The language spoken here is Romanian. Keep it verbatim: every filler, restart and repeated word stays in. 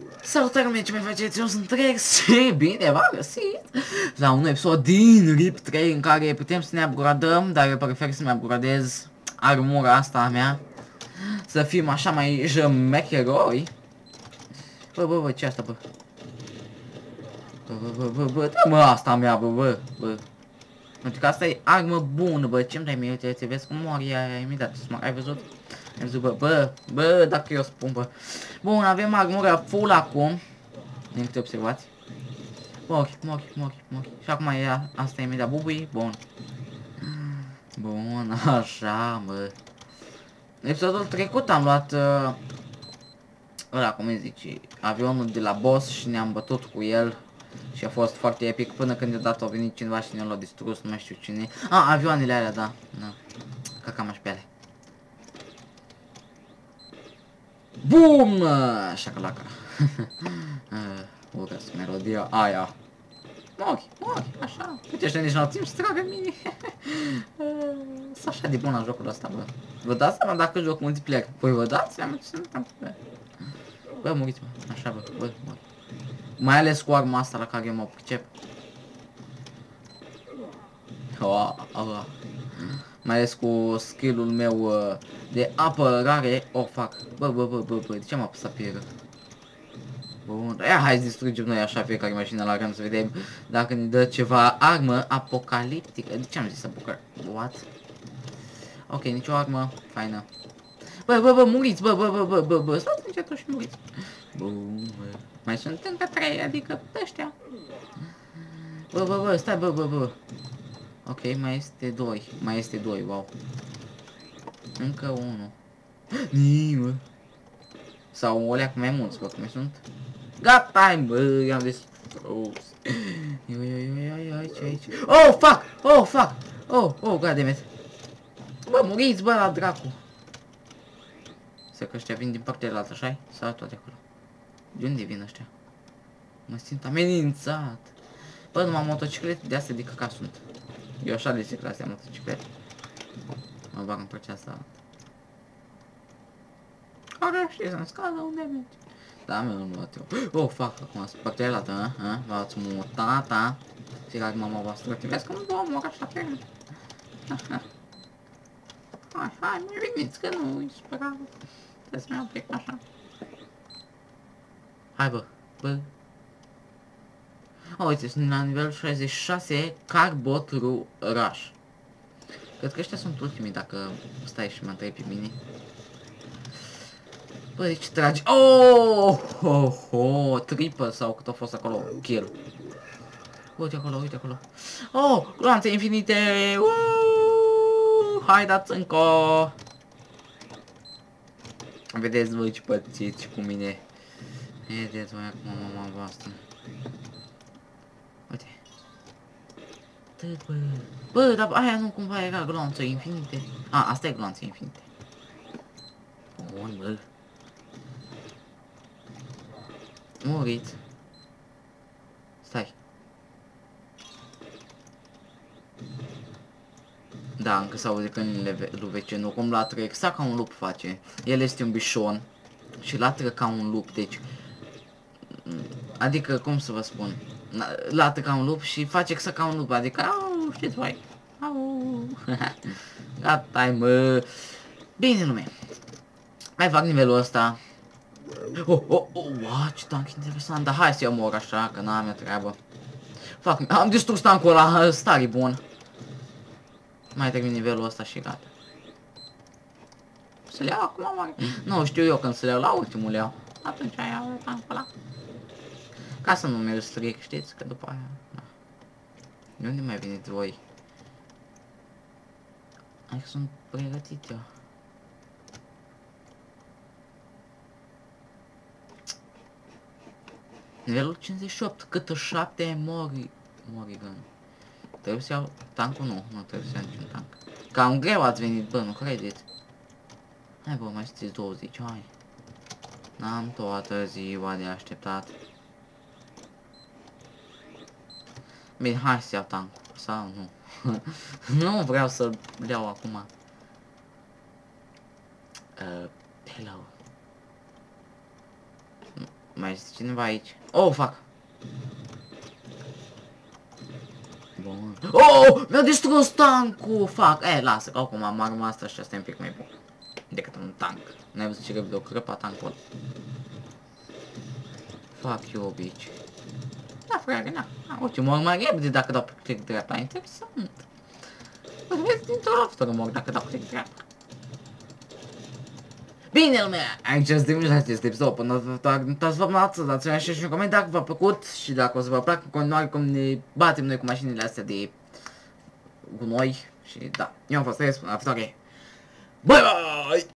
Salutare mie, ce mai faceți? Eu sunt Rex și bine v-am găsit la un episod din R I P trei în care putem să ne upgradăm, dar eu prefer să-mi upgradez armura asta a mea, să fim așa mai jmecheroi. Bă, bă, bă, ce asta, bă? Bă, bă, bă, bă, bă, mă, asta mea, bă, bă, bă. Pentru că asta e armă bună, bă, ce-mi dai mie, uite, vezi cum mori aia imediat, ai văzut? Ai văzut, bă, bă, bă, dacă eu spun, bă. Bun, avem armura full acum, din câte observați. Mori, mori, mori, mori. Și acum e, asta e imediat bubui, bun. Bun, așa, bă. Episodul trecut am luat, uh, ăla, cum îi zici, avionul de la boss și ne-am bătut cu el. Și a fost foarte epic până când deodată a venit cineva și ne l-a distrus, nu mai știu cine. Ah, avioanele alea, da, da. Cacam și pe alea. Bum! Șacalaca. Urăsc melodia aia. Mori, mori, așa. Uite, ăștia nici n-au timp să tragă mine. Sunt așa de bun la jocul ăsta, bă. Vă dați seama dacă joc multiplayer? Păi vă dați seama ce se întâmplă? Bă, muriți, mă. Așa, bă, bă, mori. Mai ales cu arma asta la care eu mă pricep. Oh, oh. Mai ales cu skill-ul meu uh, de apărare. Oh, fuck. Bă, bă, bă, bă, bă, de ce am apăsat pe el? Bun, ia, hai să distrugem noi așa fiecare mașină la rând să vedem dacă ne dă ceva armă apocaliptică. De ce am zis apocaliptică? What? Ok, nicio armă, faină. Bă, bă, bă, muriți, bă, bă, bă, bă, bă, bă, stați încetul și muriți. Bun, bă. Mai sunt încă trei, adică ăștia. Bă, bă, bă, stai, bă, bă, bă. Ok, mai este doi, mai este doi, wow. Încă unul. Nii, bă. Sau o leacă mai mulți, bă, cum sunt. Gata, bă, i-am distrus. Ioi, ioi, ioi, ioi, aici, aici. Oh, fuck, oh, fuck. Oh, oh, goddammit. Bă, muriți, bă, la dracu. Să că ăștia vin din partea de la altă, așa-i? Sau toate acolo? De unde vin ăștia? Mă simt amenințat. Bă, numai motociclete de astea de căca sunt. Eu așa de ciclă astea motociclete. Mă bag în partea asta. Care știi să-mi scadă unde mergi? Da, mă, nu luat eu. Oh, fac, acum sunt partea de la altă, a? V-ați mutat, a? Fiecare mama voastră, te vezi că nu vă omor așa pe rând. Hai, hai, mai veniți, că nu-i supărat. Trebuie să-mi iau plec așa. Hai, bă, bă. Oh, uite, sunt la nivelul șaizeci și șase, Carbot Rush. Cred că ăștia sunt ultimii dacă stai și mă întrebi pe mine. Bă, de ce tragi? Oh, oh, oh, triple sau cât a fost acolo, kill. Uite acolo, uite acolo. Oh, gloanțe infinite! Uuuu, hai dați încă! Vedeți voi ce pățiți cu mine. Vedeți voi acum mama voastră. Uite. Tăt, bă. Bă, dar aia nu cumva era gloanțe infinite. A, asta e gloanțe infinite. Bun, bă. Murit. Stai. Da, încă s-aude cănile lui vecinul, cum latră exact ca un lup face. El este un bișon și latră ca un lup, deci... Adică, cum să vă spun, latră ca un lup și face exact ca un lup, adică, au, știți voi, au. Gata-i, mă. Bine, lume. Mai fac nivelul ăsta. Oh, oh, oh, wow, ce tank interesant, dar hai să eu mor așa, că n-am eu treabă. Fac, am distrus tankul ăla, stare bun. Mai termin nivelul ăsta și gata. Să le iau acum, mare. Nu știu eu când să le iau, la ultimul le iau. Atunci iau tankul ăla. Ca să nu merg strict, știți, că după aia... Da. De unde mai veniți voi? Hai că sunt pregătit eu. Nivelul cincizeci și opt, câtă șapte mori... Morigan. Trebuie să iau tankul? Nu, nu trebuie să iau niciun tank. Cam greu ați venit, bă, nu credeți? Hai bă, mai știți douăzeci, hai. N-am toată ziua de așteptat. Bine, hai să iau tankul, sau nu? Nu vreau să-l iau acum. Uh, hello. Mai este cineva aici. Oh, fac. Bun. Oh, mi-a distrus tancul, fac. Eh, lasă, că acum am arma asta și asta e un pic mai bun decât un tank. N-ai văzut ce repede o crăpa tancul. Fuck you, bitch. Da, frate, na. Uite, mor mai repede dacă dau pe click dreapta. Interesant. Vezi, dintr-o loftă mor dacă dau click dreapta. Bine, lumea, aici ați terminat acest episod. Până data viitoare, nu uitați să vă abonați, dați un like și un comentariu dacă v-a plăcut și dacă o să vă placă în continuare cum ne batem noi cu mașinile astea de gunoi. Și da, eu am fost Rex, până la viitoare. Bye, bye!